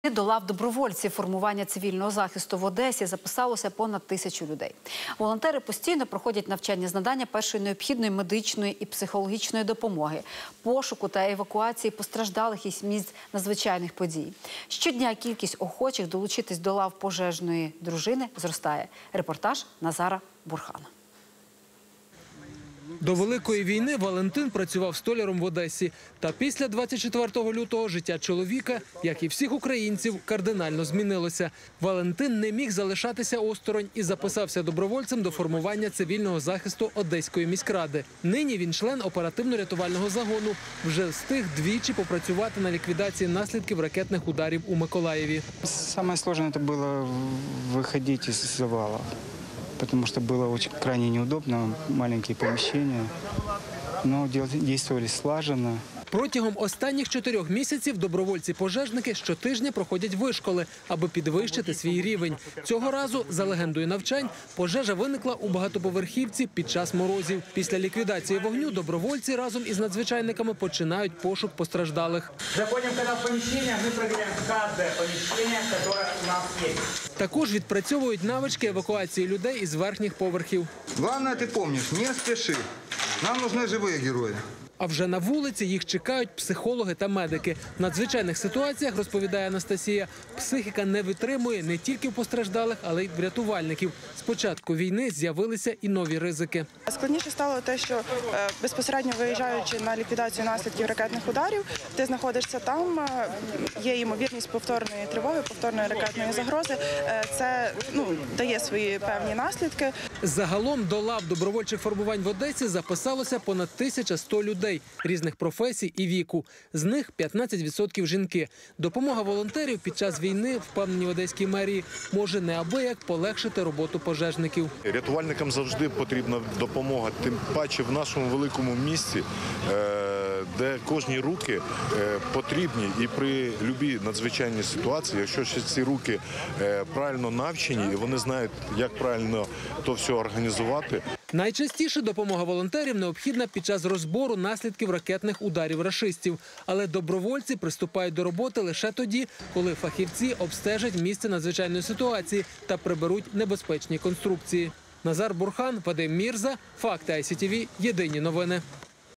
До лав добровольців формування цивільного захисту в Одесі записалося понад 1000 людей. Волонтери постійно проходять навчання з надання першої необхідної медичної і психологічної допомоги, пошуку та евакуації постраждалих із місць надзвичайних подій. Щодня кількість охочих долучитись до лав пожежної дружини зростає. Репортаж Назара Бурхана. До Великої війни Валентин працював столяром в Одесі. Та після 24 лютого життя чоловіка, як і всіх українців, кардинально змінилося. Валентин не міг залишатися осторонь і записався добровольцем до формування цивільного захисту Одеської міськради. Нині він член оперативно-рятувального загону. Вже встиг двічі попрацювати на ліквідації наслідків ракетних ударів у Миколаєві. Самое сложное это было выходить из завала, потому что было очень крайне неудобно, маленькие помещения, но действовали слаженно. Протягом останніх 4 місяців добровольці-пожежники щотижня проходять вишколи, аби підвищити свій рівень. Цього разу, за легендою навчань, пожежа виникла у багатоповерхівці під час морозів. Після ліквідації вогню добровольці разом із надзвичайниками починають пошук постраждалих. Заходимо, коли в поміщення, ми перевіряємо кожне поміщення, яке у нас є. Також відпрацьовують навички евакуації людей із верхніх поверхів. Головне, ти пам'ятаєш, не спіши. Нам потрібні живі герої. А вже на вулиці їх чекають психологи та медики. В надзвичайних ситуаціях, розповідає Анастасія, психіка не витримує не тільки в постраждалих, але й в рятувальників. З початку війни з'явилися і нові ризики. Складніше стало те, що безпосередньо виїжджаючи на ліквідацію наслідків ракетних ударів, ти знаходишся там, є ймовірність повторної тривоги, повторної ракетної загрози. Це дає свої певні наслідки. Загалом до лав добровольчих формувань в Одесі записалося понад 1100 людей різних професій і віку. З них 15% жінки. Допомога волонтерів під час війни, впевнені в Одеській мерії, може неабияк полегшити роботу пожежників. Рятувальникам завжди потрібна допомога, тим паче в нашому великому місті, де кожні руки потрібні і при будь-якій надзвичайній ситуації, якщо ще ці руки правильно навчені і вони знають, як правильно то все організувати. Найчастіше допомога волонтерів необхідна під час розбору наслідків ракетних ударів рашистів. Але добровольці приступають до роботи лише тоді, коли фахівці обстежать місце надзвичайної ситуації та приберуть небезпечні конструкції. Назар Бурхан, Вадим Мірза, Факти ICTV, Єдині новини.